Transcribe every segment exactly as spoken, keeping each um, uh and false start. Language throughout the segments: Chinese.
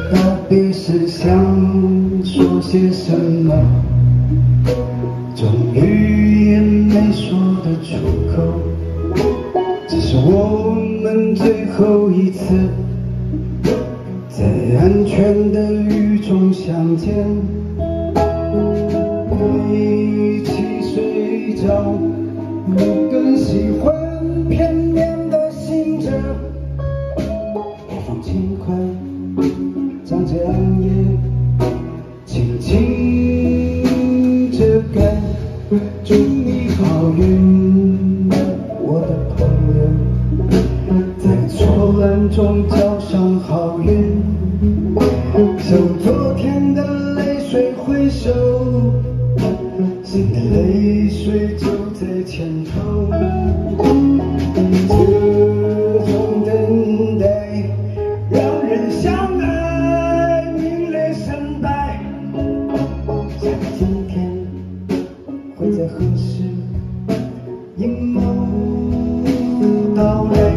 告别时想说些什么，终于也没说得出口。这是我们最后一次在安全的雨中相见，一起睡着。你更喜欢片面的醒着，北风轻快将这暗夜轻轻遮盖。祝你好运，我的朋友，在错乱中交上好运，向昨天的泪水挥手，新的泪水就在前头。这种等待让人相爱名列身败，下个今天会在何时阴谋到来？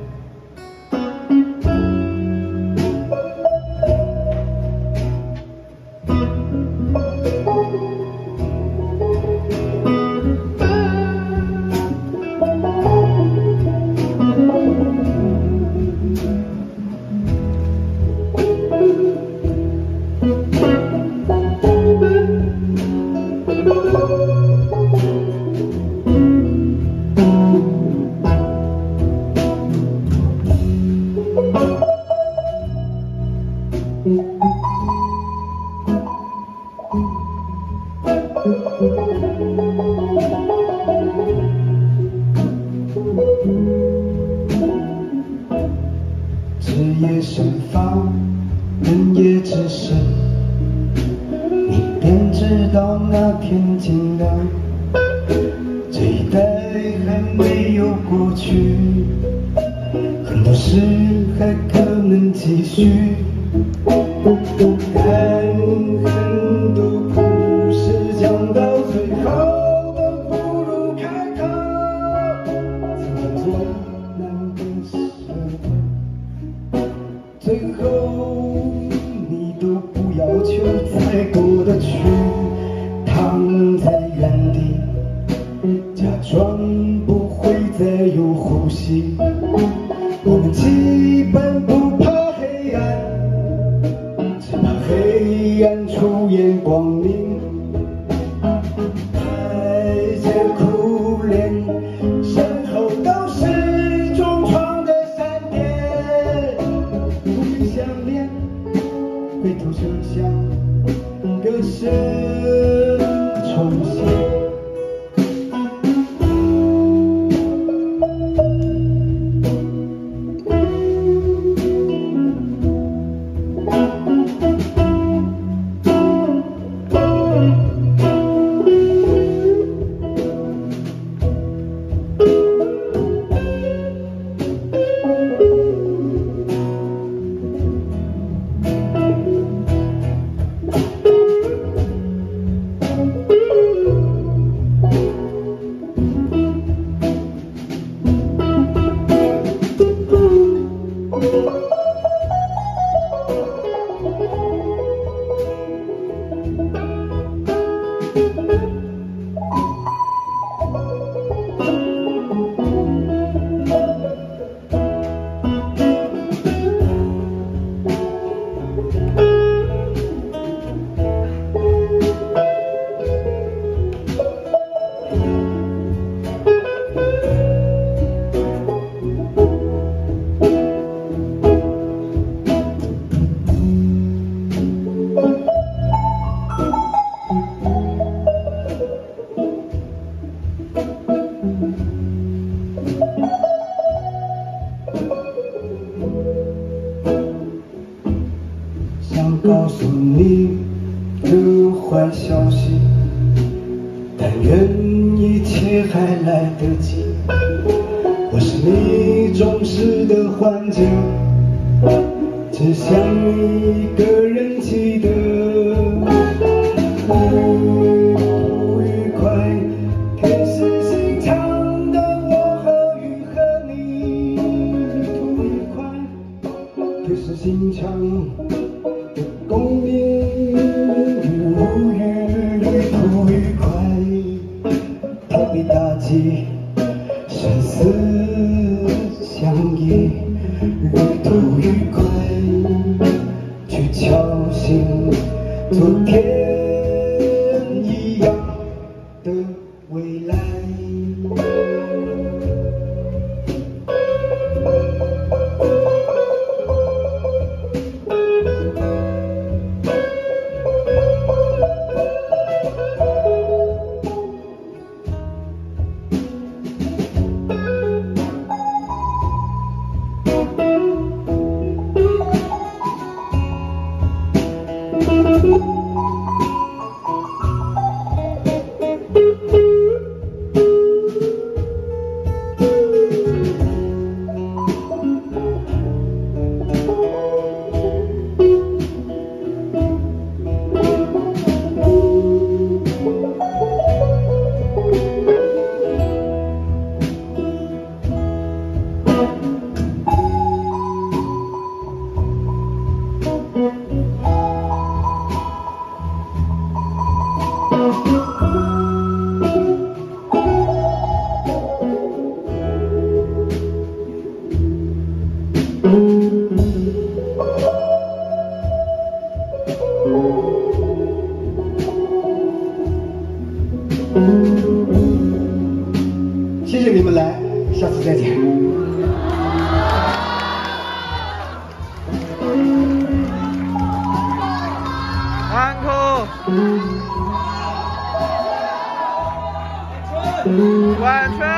枝叶盛放，人也只剩，你便知道那片景亮。这一代还没有过去，很多事还可能继续。但很多故事讲到最后都不如开头，怎么难割舍，最后你都不要求再过得去，躺在原地假装不会再有呼吸。我们基本不怕黑暗，只怕黑暗出现光明。台前苦恋，身后都是重创的闪电。不去相恋，回头设想，歌声重现。想告诉你个坏消息，但愿一切还来得及。我是你重视的环节，只想你一个人记得。不愉快，铁石心肠的我和雨和你不愉快，铁石心肠。 共鸣，无语，旅途愉快，逃避打击，生死相依，旅途愉快，去敲醒昨天一样的未来。谢谢你们来，下次再见。 安可，晚春，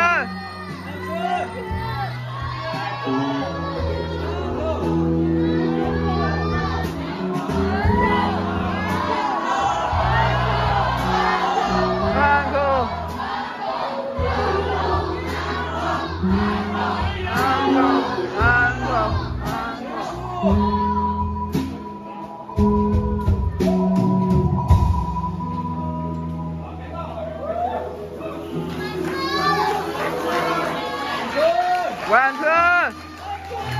安可。晚春。